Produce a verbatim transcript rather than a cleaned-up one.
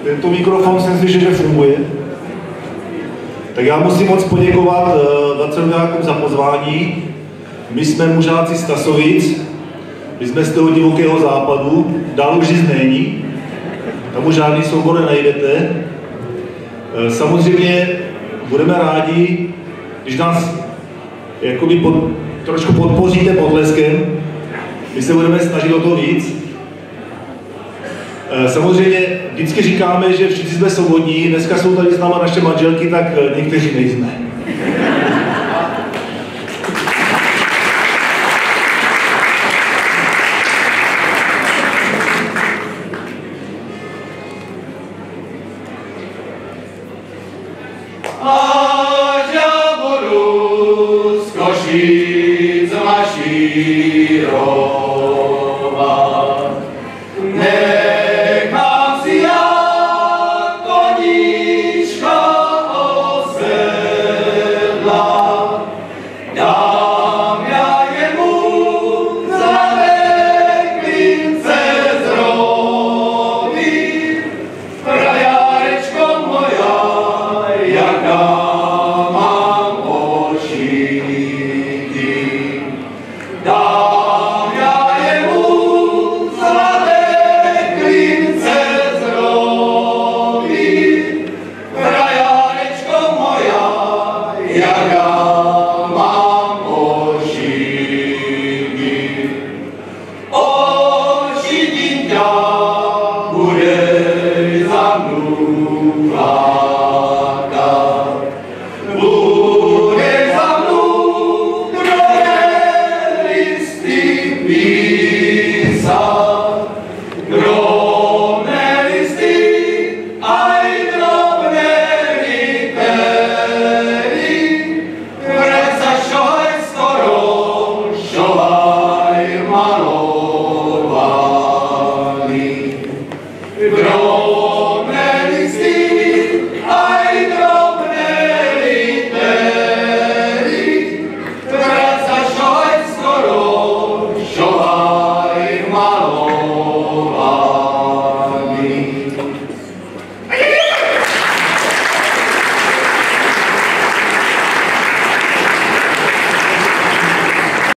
tento mikrofon jsem slyšel, že funguje. Tak já musím moc poděkovat Daceroďákům za pozvání. My jsme mužáci z Tasovic, my jsme z toho divokého západu, dál už nic není, tam už žádný soubor nenajdete. Samozřejmě budeme rádi, když nás jakoby pod, trošku podpoříte potleskem, my se budeme snažit o to víc. Samozřejmě vždycky říkáme, že všichni jsme svobodní, dneska jsou tady s náma naše manželky, tak někteří nejsme. Ať já budu z Košic mašírou.